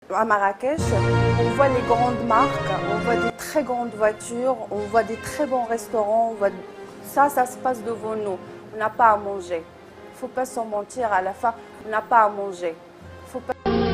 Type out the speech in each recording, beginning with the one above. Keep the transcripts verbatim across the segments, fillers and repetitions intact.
À Marrakech, on voit les grandes marques, on voit des très grandes voitures, on voit des très bons restaurants. On voit... Ça, ça se passe devant nous. On n'a pas à manger. Il ne faut pas s'en mentir, à la fin, on n'a pas à manger. Faut pas...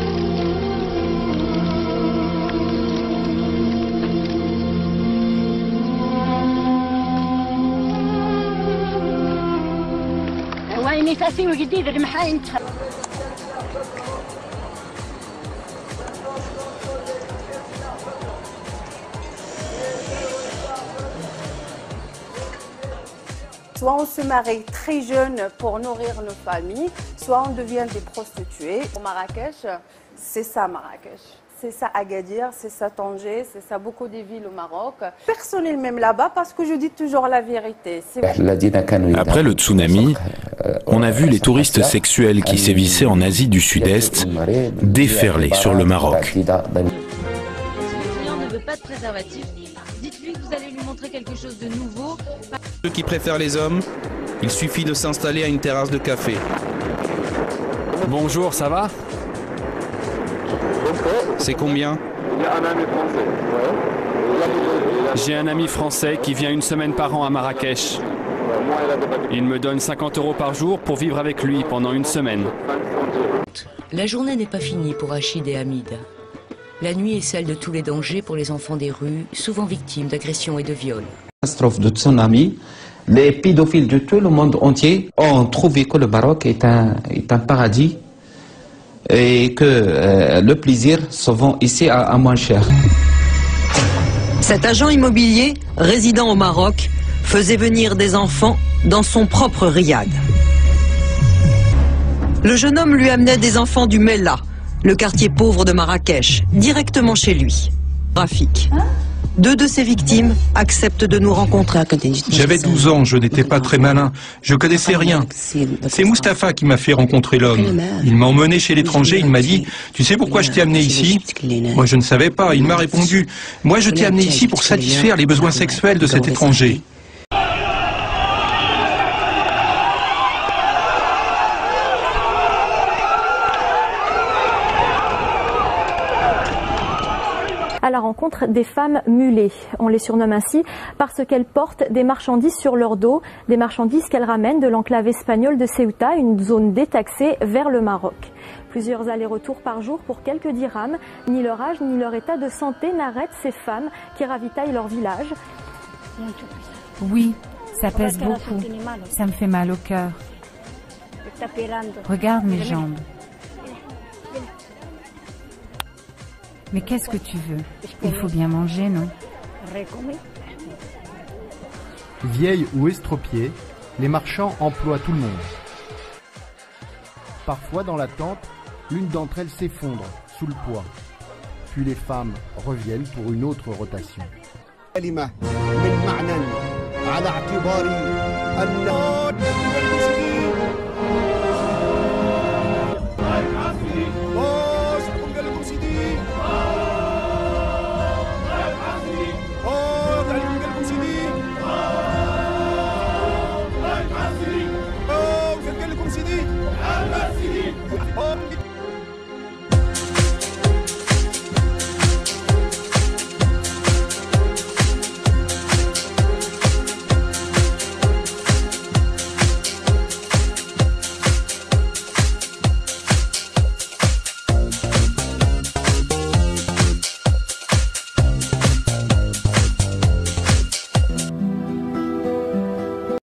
Soit on se marie très jeune pour nourrir nos familles, soit on devient des prostituées. Au Marrakech, c'est ça Marrakech. C'est ça Agadir, c'est ça Tanger, c'est ça beaucoup des villes au Maroc. Personnel même là-bas parce que je dis toujours la vérité. Après le tsunami, on a vu les touristes sexuels qui sévissaient en Asie du Sud-Est déferler sur le Maroc. Si votre client ne veut pas de préservatif, dites-lui que vous allez lui montrer quelque chose de nouveau. Ceux qui préfèrent les hommes, il suffit de s'installer à une terrasse de café. Bonjour, ça va? C'est combien? J'ai un ami français qui vient une semaine par an à Marrakech. Il me donne cinquante euros par jour pour vivre avec lui pendant une semaine. La journée n'est pas finie pour Rachid et Hamid. La nuit est celle de tous les dangers pour les enfants des rues, souvent victimes d'agressions et de viols. Catastrophe de tsunami, les pédophiles de tout le monde entier ont trouvé que le Maroc est un, est un paradis et que euh, le plaisir se vend ici à, à moins cher. Cet agent immobilier, résident au Maroc, faisait venir des enfants dans son propre riad. Le jeune homme lui amenait des enfants du Mella, le quartier pauvre de Marrakech, directement chez lui. Rafik. Deux de ses victimes acceptent de nous rencontrer. J'avais douze ans, je n'étais pas très malin, je connaissais rien. C'est Mustapha qui m'a fait rencontrer l'homme. Il m'a emmené chez l'étranger, il m'a dit « Tu sais pourquoi je t'ai amené ici ?» Moi je ne savais pas, il m'a répondu « Moi je t'ai amené ici pour satisfaire les besoins sexuels de cet étranger. » À la rencontre des femmes mulées. On les surnomme ainsi parce qu'elles portent des marchandises sur leur dos, des marchandises qu'elles ramènent de l'enclave espagnole de Ceuta, une zone détaxée, vers le Maroc. Plusieurs allers-retours par jour pour quelques dirhams. Ni leur âge ni leur état de santé n'arrêtent ces femmes qui ravitaillent leur village. Oui, ça pèse beaucoup. Ça me fait mal au cœur. Regarde mes jambes. Mais qu'est-ce que tu veux? Il faut bien manger, non? Vieilles ou estropiées, les marchands emploient tout le monde. Parfois, dans la tente, l'une d'entre elles s'effondre sous le poids. Puis les femmes reviennent pour une autre rotation. كلمة من معنى على اعتبار أن